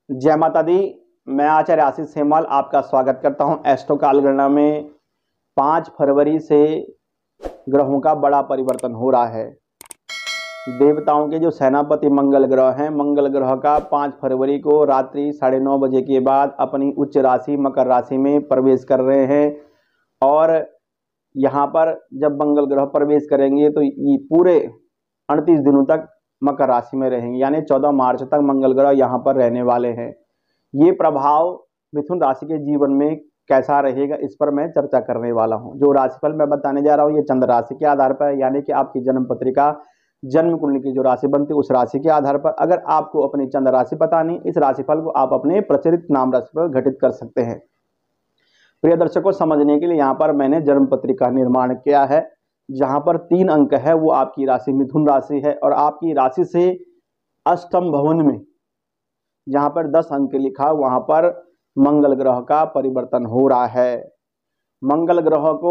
जय माता दी। मैं आचार्य आशीष सेमवाल आपका स्वागत करता हूं। एस्ट्रो कालगणना में 5 फरवरी से ग्रहों का बड़ा परिवर्तन हो रहा है। देवताओं के जो सेनापति मंगल ग्रह हैं, मंगल ग्रह का 5 फरवरी को रात्रि 9:30 बजे के बाद अपनी उच्च राशि मकर राशि में प्रवेश कर रहे हैं। और यहाँ पर जब मंगल ग्रह प्रवेश करेंगे तो ये पूरे 38 दिनों तक मकर राशि में रहेंगे, यानी 14 मार्च तक मंगल ग्रह यहाँ पर रहने वाले हैं। ये प्रभाव मिथुन राशि के जीवन में कैसा रहेगा, इस पर मैं चर्चा करने वाला हूँ। जो राशिफल मैं बताने जा रहा हूँ ये चंद्र राशि के आधार पर, यानी कि आपकी जन्म पत्रिका जन्म कुंडली की जो राशि बनती है उस राशि के आधार पर। अगर आपको अपनी चंद्र राशि पता नहीं, इस राशिफल को आप अपने प्रचलित नाम राशि पर घटित कर सकते हैं। प्रिय दर्शकों, समझने के लिए यहाँ पर मैंने जन्म पत्रिका निर्माण किया है, जहां पर 3 अंक है, वो आपकी राशि मिथुन राशि है। और आपकी राशि से अष्टम भवन में जहां पर 10 अंक लिखा, वहां पर मंगल ग्रह का परिवर्तन हो रहा है। मंगल ग्रह को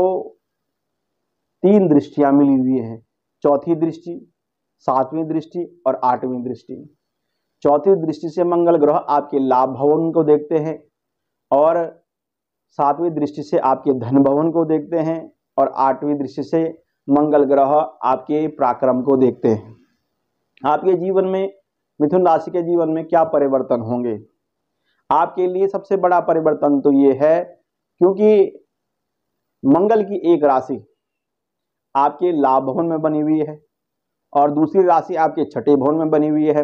3 दृष्टियां मिली हुई हैं, चौथी दृष्टि, 7वीं दृष्टि और 8वीं दृष्टि। चौथी दृष्टि से मंगल ग्रह आपके लाभ भवन को देखते हैं, और 7वीं दृष्टि से आपके धन भवन को देखते हैं, और 8वीं दृष्टि से मंगल ग्रह आपके पराक्रम को देखते हैं। आपके जीवन में, मिथुन राशि के जीवन में क्या परिवर्तन होंगे? आपके लिए सबसे बड़ा परिवर्तन तो ये है, क्योंकि मंगल की एक राशि आपके लाभ भवन में बनी हुई है और दूसरी राशि आपके छठे भवन में बनी हुई है।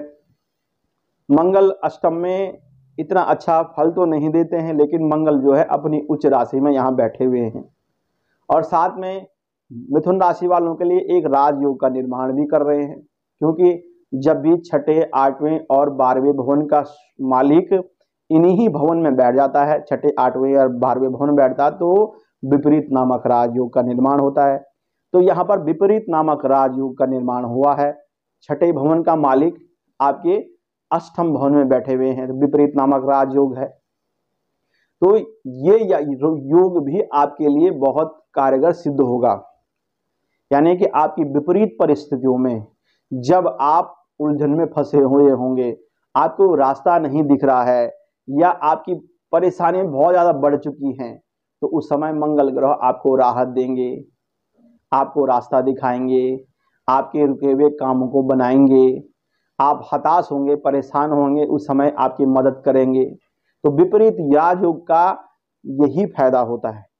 मंगल अष्टम में इतना अच्छा फल तो नहीं देते हैं, लेकिन मंगल जो है अपनी उच्च राशि में यहाँ बैठे हुए हैं। और साथ में मिथुन राशि वालों के लिए एक राजयोग का निर्माण भी कर रहे हैं, क्योंकि जब भी छठे, 8वें और 12वें भवन का मालिक इन्हीं ही भवन में बैठ जाता है, छठे, 8वें और 12वें भवन में बैठता है, तो विपरीत नामक राजयोग का निर्माण होता है। तो यहाँ पर विपरीत नामक राजयोग का निर्माण हुआ है। छठे भवन का मालिक आपके अष्टम भवन में बैठे हुए हैं, तो विपरीत नामक राजयोग है। तो ये योग भी आपके लिए बहुत कारगर सिद्ध होगा, यानी कि आपकी विपरीत परिस्थितियों में जब आप उलझन में फंसे हुए होंगे, आपको रास्ता नहीं दिख रहा है, या आपकी परेशानी बहुत ज्यादा बढ़ चुकी हैं, तो उस समय मंगल ग्रह आपको राहत देंगे, आपको रास्ता दिखाएंगे, आपके रुके हुए कामों को बनाएंगे। आप हताश होंगे, परेशान होंगे, उस समय आपकी मदद करेंगे। तो विपरीत राजयोग का यही फायदा होता है।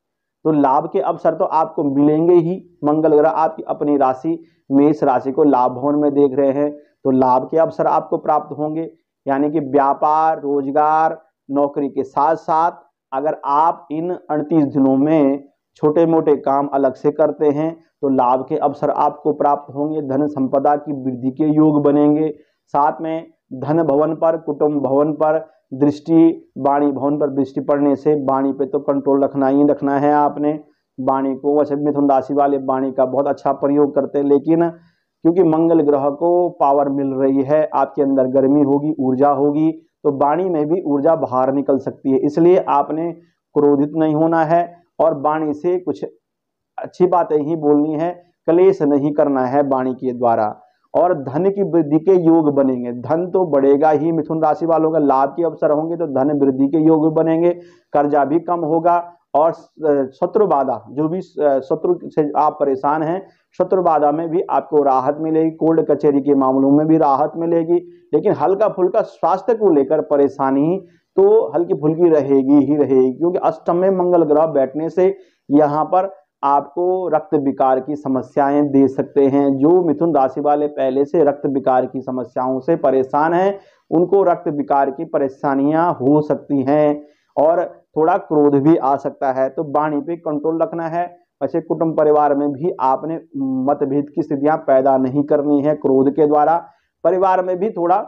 तो लाभ के अवसर तो आपको मिलेंगे ही। मंगल ग्रह आपकी अपनी राशि मेष राशि को लाभ भवन में देख रहे हैं, तो लाभ के अवसर आपको प्राप्त होंगे, यानी कि व्यापार, रोजगार, नौकरी के साथ साथ अगर आप इन 38 दिनों में छोटे मोटे काम अलग से करते हैं तो लाभ के अवसर आपको प्राप्त होंगे। धन संपदा की वृद्धि के योग बनेंगे। साथ में धन भवन पर, कुटुंब भवन पर दृष्टि, वाणी भवन पर दृष्टि पड़ने से वाणी पे तो कंट्रोल रखना ही रखना है आपने। वाणी को, वैसे मिथुन राशि वाले वाणी का बहुत अच्छा प्रयोग करते हैं, लेकिन क्योंकि मंगल ग्रह को पावर मिल रही है, आपके अंदर गर्मी होगी, ऊर्जा होगी, तो वाणी में भी ऊर्जा बाहर निकल सकती है। इसलिए आपने क्रोधित नहीं होना है और वाणी से कुछ अच्छी बातें ही बोलनी है, क्लेश नहीं करना है वाणी के द्वारा। और धन की वृद्धि के योग बनेंगे, धन तो बढ़ेगा ही। मिथुन राशि वालों का लाभ के अवसर होंगे तो धन वृद्धि के योग बनेंगे, कर्जा भी कम होगा। और शत्रु बाधा, जो भी शत्रु से आप परेशान हैं, शत्रु बाधा में भी आपको राहत मिलेगी। कोर्ट कचहरी के मामलों में भी राहत मिलेगी। लेकिन हल्का फुल्का स्वास्थ्य को लेकर परेशानी तो हल्की फुल्की रहेगी ही रहेगी, क्योंकि अष्टम में मंगल ग्रह बैठने से यहाँ पर आपको रक्त विकार की समस्याएं दे सकते हैं। जो मिथुन राशि वाले पहले से रक्त विकार की समस्याओं से परेशान हैं, उनको रक्त विकार की परेशानियां हो सकती हैं, और थोड़ा क्रोध भी आ सकता है। तो वाणी पे कंट्रोल रखना है। वैसे कुटुंब परिवार में भी आपने मतभेद की स्थितियां पैदा नहीं करनी है क्रोध के द्वारा। परिवार में भी थोड़ा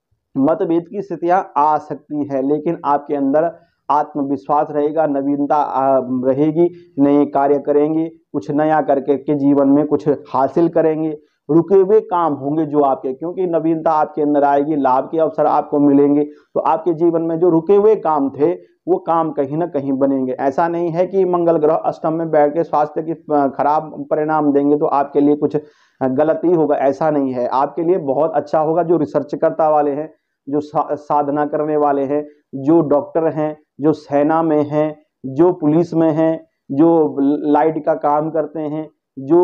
मतभेद की स्थितियां आ सकती है, लेकिन आपके अंदर आत्मविश्वास रहेगा, नवीनता रहेगी, नए कार्य करेंगे, कुछ नया करके के जीवन में कुछ हासिल करेंगे। रुके हुए काम होंगे जो आपके, क्योंकि नवीनता आपके अंदर आएगी, लाभ के अवसर आपको मिलेंगे, तो आपके जीवन में जो रुके हुए काम थे वो काम कहीं ना कहीं बनेंगे। ऐसा नहीं है कि मंगल ग्रह अष्टम में बैठ के स्वास्थ्य की खराब परिणाम देंगे तो आपके लिए कुछ गलत ही होगा, ऐसा नहीं है। आपके लिए बहुत अच्छा होगा। जो रिसर्च करता वाले हैं, जो साधना करने वाले हैं, जो डॉक्टर हैं, जो सेना में हैं, जो पुलिस में हैं, जो लाइट का काम करते हैं, जो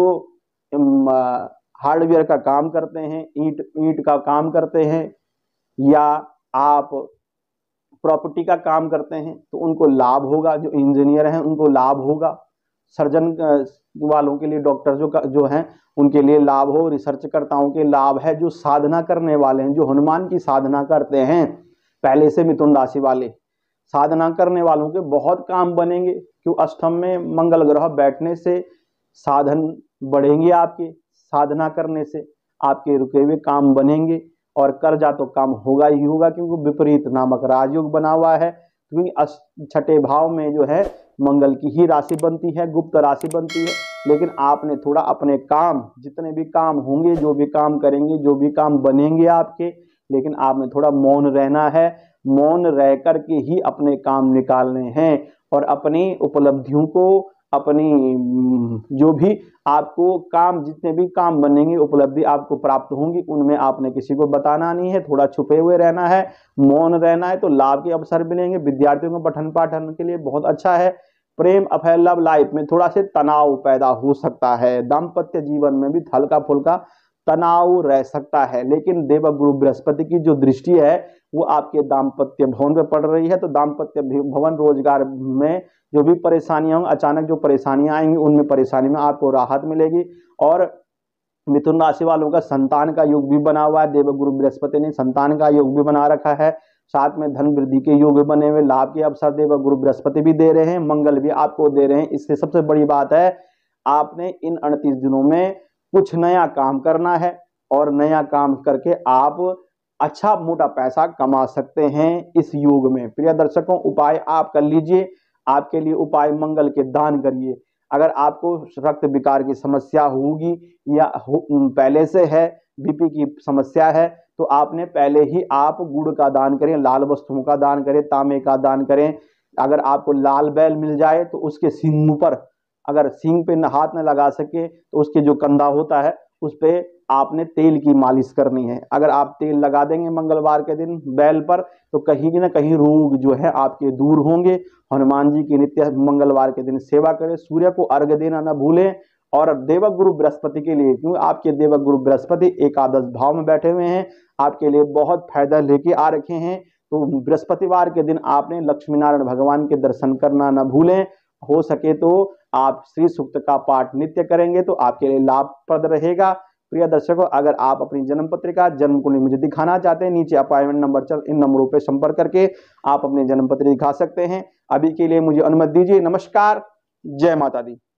हार्डवेयर का काम करते हैं, ईंट का काम करते हैं, या आप प्रॉपर्टी का काम करते हैं तो उनको लाभ होगा। जो इंजीनियर हैं उनको लाभ होगा। सर्जन वालों के लिए, डॉक्टर जो हैं उनके लिए लाभ हो। रिसर्चकर्ताओं के लाभ है। जो साधना करने वाले हैं, जो हनुमान की साधना करते हैं पहले से, मिथुन राशि वाले साधना करने वालों के बहुत काम बनेंगे। क्यों? अष्टम में मंगल ग्रह बैठने से साधन बढ़ेंगे। आपके साधना करने से आपके रुके हुए काम बनेंगे, और कर्जा तो काम होगा ही होगा, क्योंकि विपरीत नामक राजयोग बना हुआ है। क्योंकि छठे भाव में जो है मंगल की ही राशि बनती है, गुप्त राशि बनती है। लेकिन आपने थोड़ा अपने काम, जितने भी काम होंगे, जो भी काम करेंगे, जो भी काम बनेंगे आपके, लेकिन आपने थोड़ा मौन रहना है। मौन रह कर के ही अपने काम निकालने हैं, और अपनी उपलब्धियों को, अपनी जो भी आपको काम, जितने भी काम बनेंगे, उपलब्धि आपको प्राप्त होंगी, उनमें आपने किसी को बताना नहीं है। थोड़ा छुपे हुए रहना है, मौन रहना है, तो लाभ के अवसर मिलेंगे। विद्यार्थियों को पठन पाठन के लिए बहुत अच्छा है। प्रेम अफेयर लव लाइफ में थोड़ा से तनाव पैदा हो सकता है। दाम्पत्य जीवन में भी हल्का फुल्का तनाव रह सकता है। लेकिन देवगुरु बृहस्पति की जो दृष्टि है वो आपके दाम्पत्य भवन पे पड़ रही है, तो दाम्पत्य भवन, रोजगार में जो भी परेशानियां होंगी, अचानक जो परेशानियां आएंगी, उनमें परेशानी में आपको राहत मिलेगी। और मिथुन राशि वालों का संतान का योग भी बना हुआ है। देवगुरु बृहस्पति ने संतान का योग भी बना रखा है। साथ में धन वृद्धि के योग भी बने हुए, लाभ के अवसर देवगुरु बृहस्पति भी दे रहे हैं, मंगल भी आपको दे रहे हैं। इससे सबसे बड़ी बात है, आपने इन 38 दिनों में कुछ नया काम करना है, और नया काम करके आप अच्छा मोटा पैसा कमा सकते हैं इस योग में। प्रिय दर्शकों, उपाय आप कर लीजिए। आपके लिए उपाय, मंगल के दान करिए। अगर आपको रक्त विकार की समस्या होगी, या पहले से है, बीपी की समस्या है, तो आपने पहले ही आप गुड़ का दान करें, लाल वस्तुओं का दान करें, तांबे का दान करें। अगर आपको लाल बैल मिल जाए तो उसके सींग पर, अगर सींग पे हाथ में लगा सके, तो उसके जो कंधा होता है उस पे आपने तेल की मालिश करनी है। अगर आप तेल लगा देंगे मंगलवार के दिन बैल पर, तो कहीं ना कहीं रोग जो है आपके दूर होंगे। हनुमान जी की नित्य मंगलवार के दिन सेवा करें। सूर्य को अर्घ्य देना न भूलें। और देवगुरु बृहस्पति के लिए, क्योंकि आपके देवगुरु बृहस्पति एकादश भाव में बैठे हुए हैं, आपके लिए बहुत फायदा लेके आ रखे हैं। तो बृहस्पतिवार के दिन आपने लक्ष्मी नारायण भगवान के दर्शन करना न भूलें। हो सके तो आप श्री सूक्त का पाठ नित्य करेंगे तो आपके लिए लाभप्रद रहेगा। प्रिय दर्शकों, अगर आप अपनी जन्म पत्रिका, जन्म कुंडली मुझे दिखाना चाहते हैं, नीचे अपॉइंटमेंट नंबर चल, इन नंबरों पर संपर्क करके आप अपनी जन्म पत्री दिखा सकते हैं। अभी के लिए मुझे अनुमति दीजिए। नमस्कार, जय माता दी।